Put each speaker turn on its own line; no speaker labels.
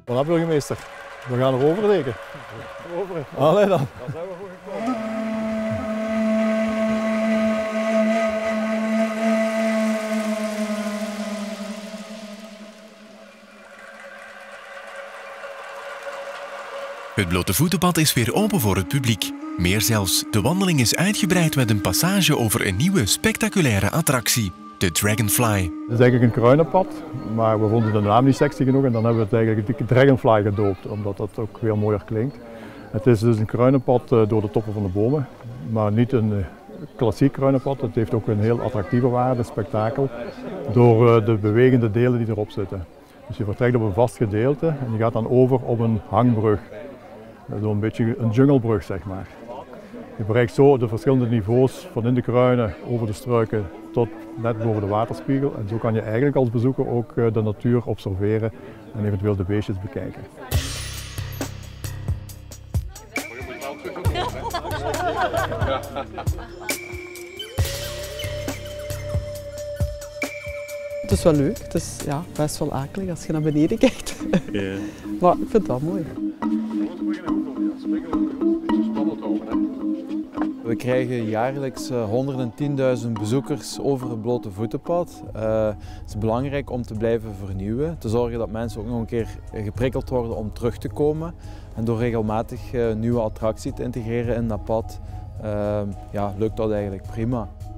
Voilà, burgemeester. We gaan erover zeker.
Over.
Allee dan.
Daar zijn we voor gekomen.
Het blote voetenpad is weer open voor het publiek. Meer zelfs, de wandeling is uitgebreid met een passage over een nieuwe spectaculaire attractie, de Dragonfly.
Het is eigenlijk een kruinenpad, maar we vonden de naam niet sexy genoeg en dan hebben we het eigenlijk de Dragonfly gedoopt, omdat dat ook veel mooier klinkt. Het is dus een kruinenpad door de toppen van de bomen, maar niet een klassiek kruinenpad. Het heeft ook een heel attractieve waarde, spektakel, door de bewegende delen die erop zitten. Dus je vertrekt op een vast gedeelte en je gaat dan over op een hangbrug. Zo'n beetje een junglebrug, zeg maar. Je bereikt zo de verschillende niveaus van in de kruinen over de struiken tot net boven de waterspiegel. En zo kan je eigenlijk als bezoeker ook de natuur observeren en eventueel de beestjes bekijken.
Het is wel leuk, het is ja, best wel akelig als je naar beneden kijkt.
Ja.
Maar ik vind het wel mooi.
We krijgen jaarlijks 110.000 bezoekers over het blote voetenpad. Het is belangrijk om te blijven vernieuwen, te zorgen dat mensen ook nog een keer geprikkeld worden om terug te komen. En door regelmatig nieuwe attracties te integreren in dat pad, ja, lukt dat eigenlijk prima.